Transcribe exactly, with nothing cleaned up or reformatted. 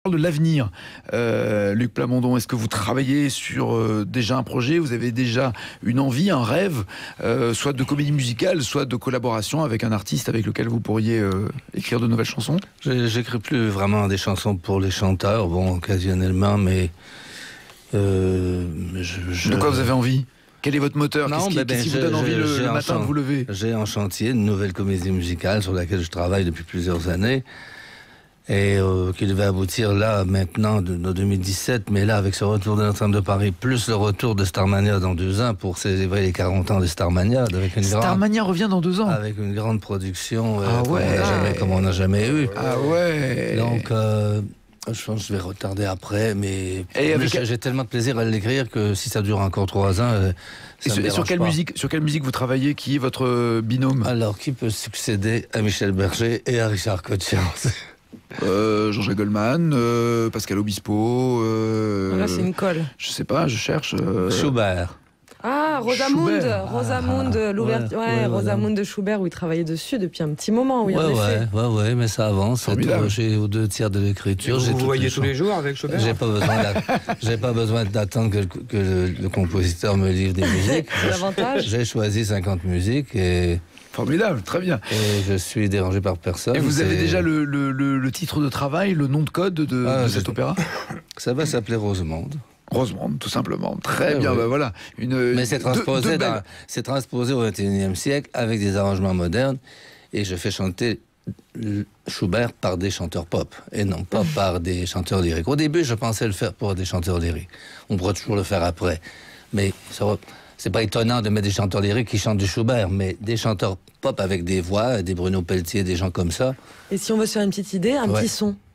De l'avenir, euh, Luc Plamondon, est-ce que vous travaillez sur euh, déjà un projet? Vous avez déjà une envie, un rêve, euh, soit de comédie musicale, soit de collaboration avec un artiste avec lequel vous pourriez euh, écrire de nouvelles chansons? J'écris plus vraiment des chansons pour les chanteurs, bon, occasionnellement, mais... Euh, je, je... De quoi vous avez envie? Quel est votre moteur? Non, Qu'est-ce qui, ben, qu'est-ce qui je, vous donne envie je, le, le matin de vous lever? J'ai en chantier une nouvelle comédie musicale sur laquelle je travaille depuis plusieurs années, et euh, qui devait aboutir là, maintenant, de, de deux mille dix-sept, mais là, avec ce retour de Notre-Dame de Paris, plus le retour de Starmania dans deux ans, pour célébrer les quarante ans de Starmania. Avec une Starmania grande, revient dans deux ans? Avec une grande production, euh, ah ouais. comme, jamais, comme on n'a jamais eu. Ah ouais. Donc... Euh, je pense que je vais retarder après, mais avec... j'ai tellement de plaisir à l'écrire que si ça dure encore trois ans, euh, ça et sur, me et sur quelle pas. musique, sur quelle musique vous travaillez? Qui est votre binôme? Alors, qui peut succéder à Michel Berger et à Richard Cochian? euh, Jean-Jacques Goldman, euh, Pascal Obispo. Euh, Là, c'est une colle. Je sais pas, je cherche. Euh... Schubert. Ah, Rosamund, Schubert. Rosamund, Ah, l'ouverture, ouais, ouais, ouais, Rosamund de Schubert, où il travaillait dessus depuis un petit moment. Oui, ouais, en ouais, effet. ouais, ouais, mais ça avance. J'ai aux deux tiers de l'écriture. Vous, vous voyez les tous les jours avec Schubert? J'ai pas besoin, j'ai pas besoin d'attendre que, que le, le compositeur me livre des musiques. C'est l'avantage. J'ai choisi cinquante musiques et. Formidable, très bien. Et je suis dérangé par personne. Et vous avez déjà le, le, le, le titre de travail, le nom de code de, ah, de cet opéra? Ça va s'appeler Rosemonde. Rosemonde, tout simplement. Très ouais, bien, ouais. Bah voilà. Une, Mais c'est transposé, belles... transposé au vingt et unième siècle avec des arrangements modernes. Et je fais chanter Schubert par des chanteurs pop et non pas par des chanteurs lyriques. Au début, je pensais le faire pour des chanteurs lyriques. On pourra toujours le faire après. Mais ça va... C'est pas étonnant de mettre des chanteurs lyriques qui chantent du Schubert, mais des chanteurs pop avec des voix, des Bruno Pelletier, des gens comme ça. Et si on veut se faire une petite idée, un ouais. petit son